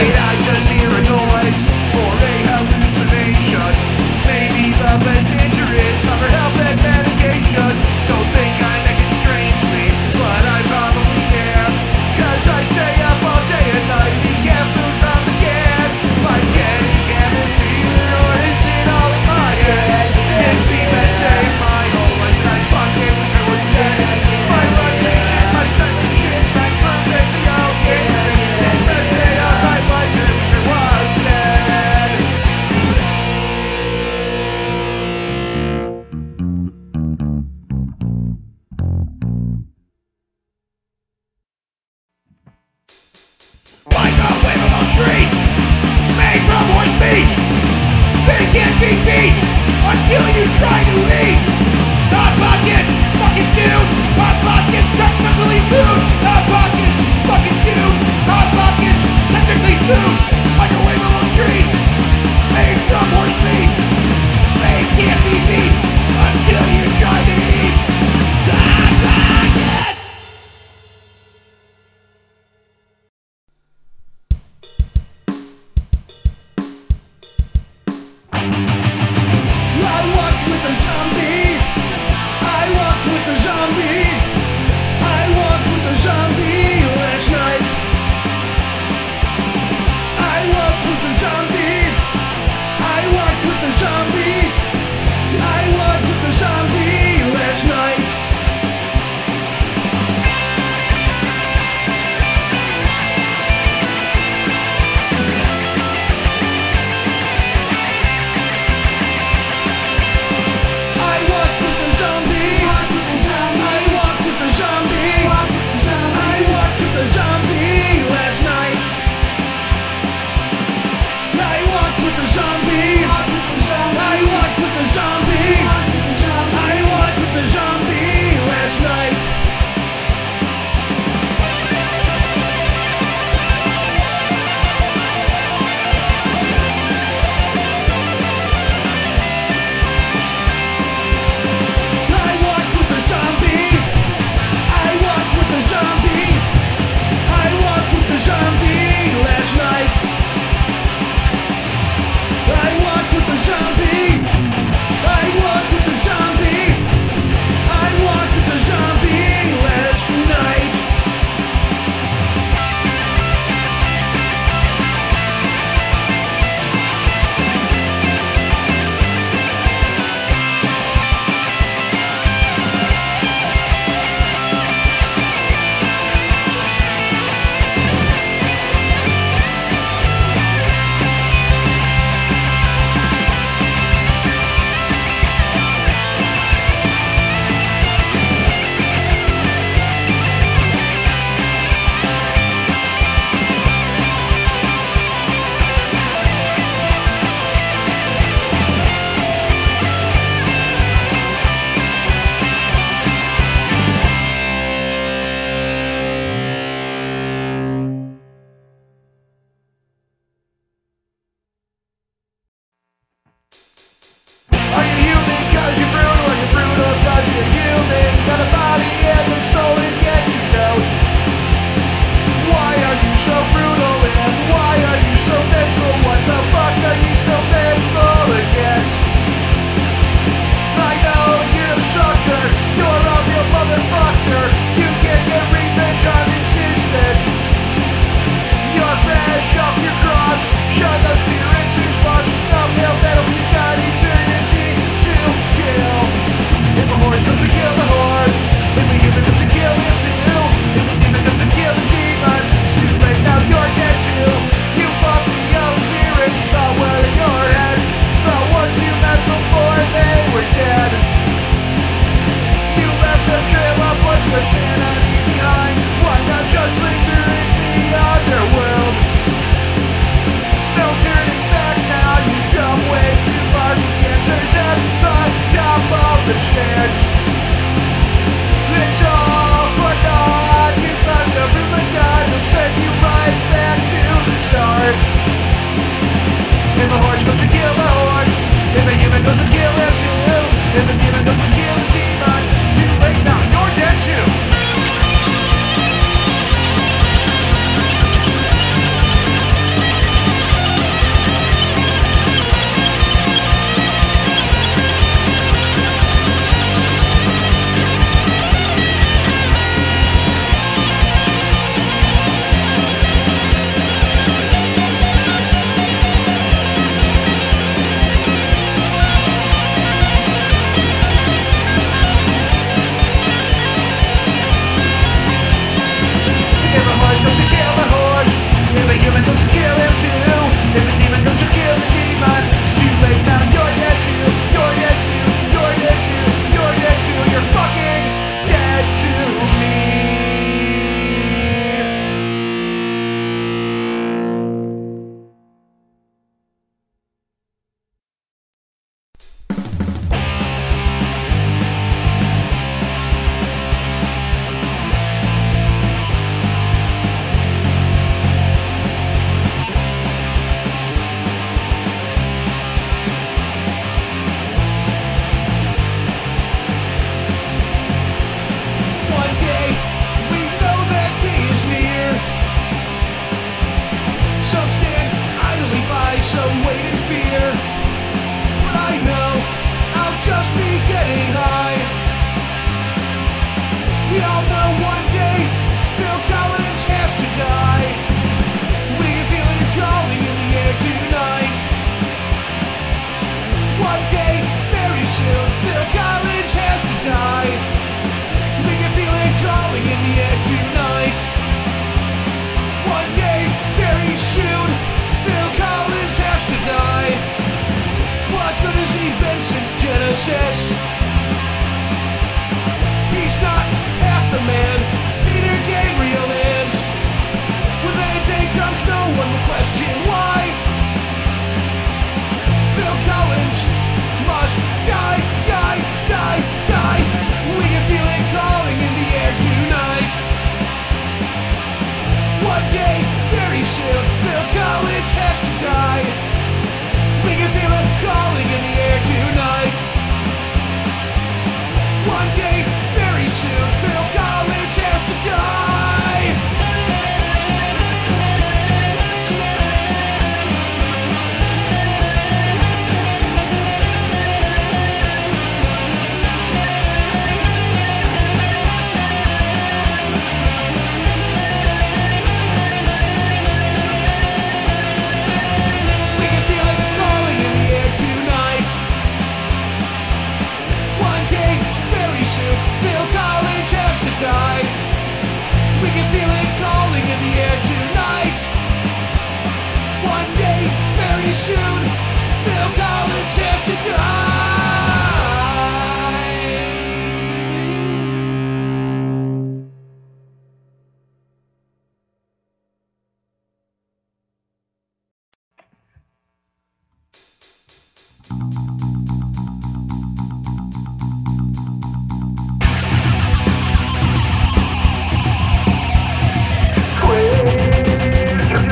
Wait, I just hear a noise or a hallucination. Maybe the best answer is cover help and medication. Don't think I'm acting strangely, but I probably am. Cause I stay up all day and night, eating food from the can. My getting atmosphere, or is it all in my head? It's the best day of my whole life, and I fucking wish I was dead. My rotation, my stagnation, my perfectly okay. It's the best day of my life, and I wish I was dead. Like a wave on street, made from horse meat. They can't be beat until you try to eat. Hot pockets, fucking dude. Hot pockets, technically food. Hot pockets, fucking dude. Hot pockets, technically food. Like a wave on street, made from horse meat. They can't be beat until you try to eat. Hot pockets. I walked with a zombie. I walked with a zombie. I walked with a zombie last night. I walked with a zombie. I walked with a zombie. I walked with a zombie last night. I walked with a zombie. I walked with a zombie. I walked with a zombie last night. I walked with a zombie. I walked with a zombie. I walked with a zombie last night. I walked with a zombie. I walked with a zombie. I walked with a zombie last night. I walked with a zombie. I walked with a zombie. I walked with a zombie last night. Are you human cause you're brutal? Are you brutal cause you're human? Got a body and a soul and yet you don't. Why are you so brutal and why are you so vengeful? What the fuck are you so vengeful against? I know you're a sucker, you're a real motherfucker. You can't get revenge on existence. You're fresh off your cross, show those spirits who's lost. Snuff hell that'll be got eternity to kill. If a horse comes to kill the horse, if a human comes to kill him too, if a demon comes to kill the demon, it's too late now, you're dead too. You fucked the old spirits, thought were in your head, thought once you met before they were dead. You left a trail of blood, insanity behind. Why not just linger in the underworld? No turning back now, you've come way too far. The answer's at the top of the stairs. It's all for naught. You found the room of God will send you right back to the start. If a horse goes to kill a horse, if a human goes to kill him too, if a demon goes to kill a demon, it's too late now, you're dead too.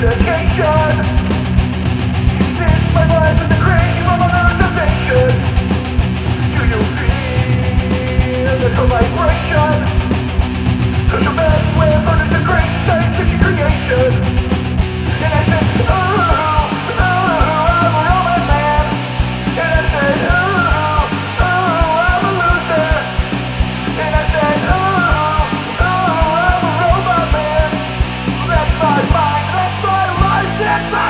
dedication. This my life is a crazy motivation. Do you feel the vibration? Cause your best way of learning the great scientific creation. And I said, I'm a robot man. And I said, I'm a loser. And I said, I'm a robot man. That's my mind, that's my life, that's my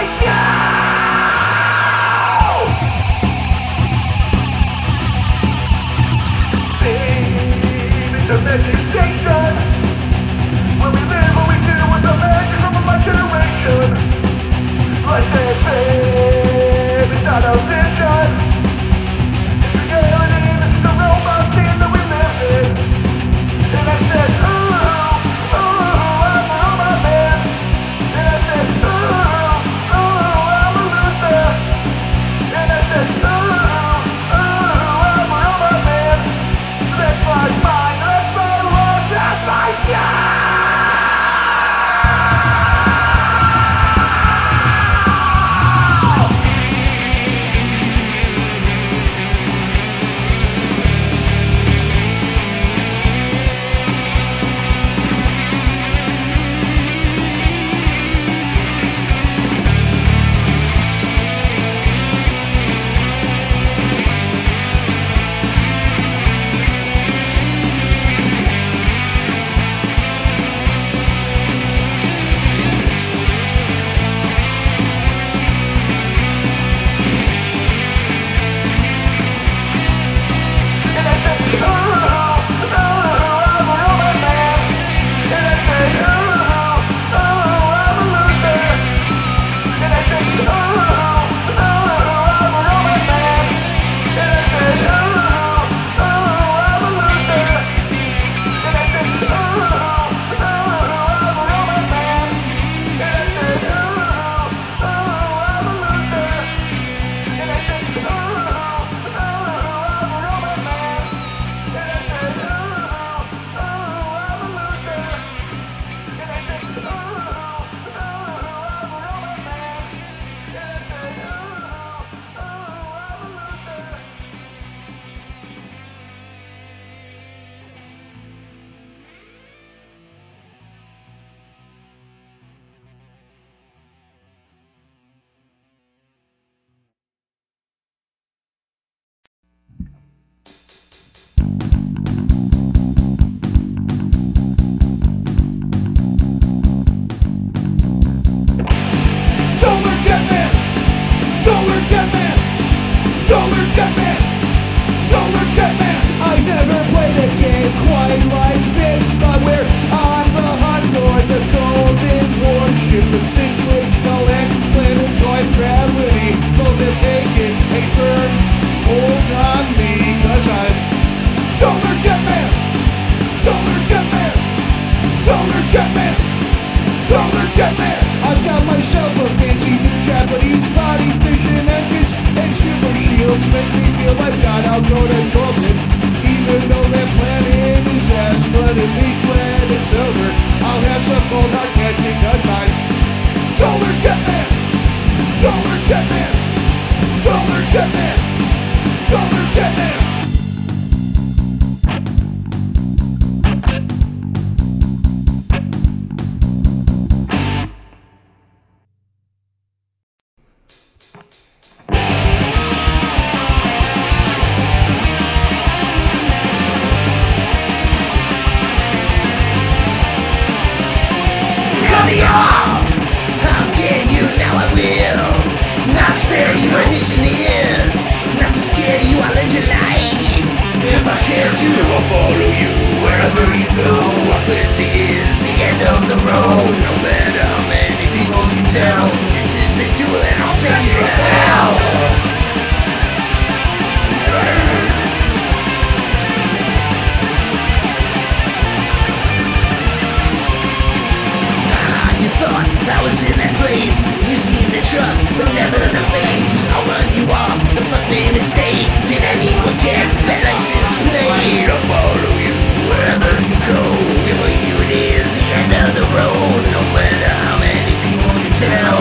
show! Babe, it's a magic station. Where we live, what we do with the magic from my generation. Like that, babe, it's not a vision. It's reality, this is the robot scene that we live in. And I said, I'm a robot man. And I said, I'm a loser. And I said, I'm a robot man. That's my mind, that's my love, that's my God. I've got myself a fancy new Japanese body vision engines and super shields make me feel like God. I'll go to Jordan, even though that planet is ass. But at least when it's over, I'll have some cold hard cash because I'm Solar Jetman, Solar Jetman, Solar Jetman, Solar Jetman. I'll follow you wherever you go. Authentic is the end of the road. No matter how many people you tell, this is a duel and I'll send you to hell. You thought I was in that place. You seen the truck, but never the face. I'll run you off the fucking estate. Did anyone get that license plate? I'll follow you wherever you go. If for you it is the end of the road. No matter how many people you tell,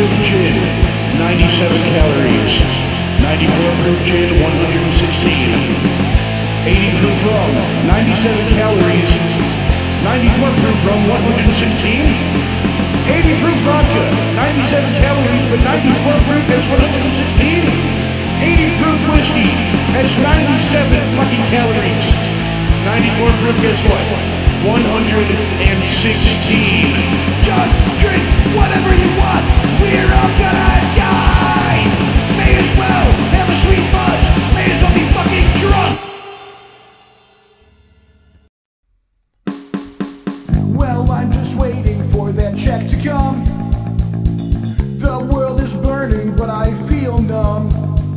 proof gin, 97 calories. 94 proof gin, 116. 80 proof rum, 97 calories. 94 proof rum, 116. 80 proof vodka, 97 calories, but 94 proof is 116. 80 proof whiskey, that's 97 fucking calories. 94 proof, guess what? 116. Just drink whatever you want. We're all gonna die. May as well have a sweet buzz. May as well be fucking drunk. Well, I'm just waiting for that check to come. The world is burning, but I feel numb.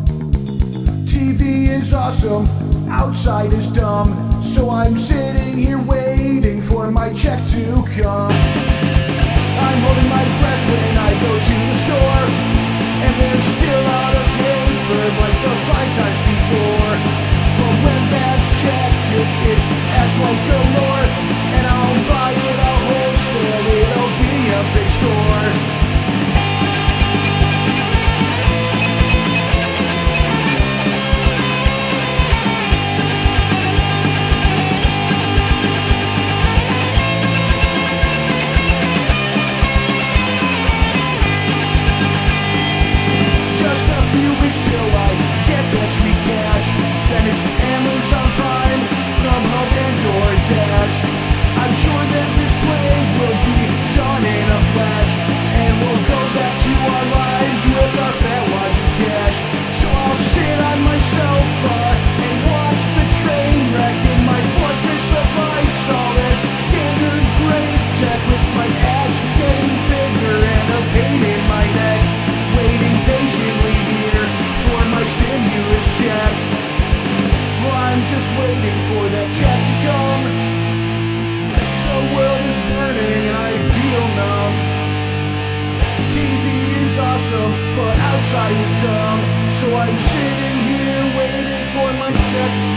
TV is awesome, outside is dumb. So I'm sitting here waiting for my check to come. I'm holding my breath when I go to the store, and there's still out of paper like the 5 times before. But when that check hits, it's ass like galore, and I'll buy it all wholesale, it'll be a big store. I'm sure that this play will be done in a flash, and we'll go back to our lives with our fat wads of cash. So I'll sit on my sofa and watch the train wreck in my fortress of ice, solid standard great tech, with my ass getting bigger and a pain in my neck, waiting patiently here for my stimulus check. Well, I'm just waiting for that check to come. The world is burning and I feel numb. TV is awesome, but outside is dumb. So I'm sitting here waiting for my check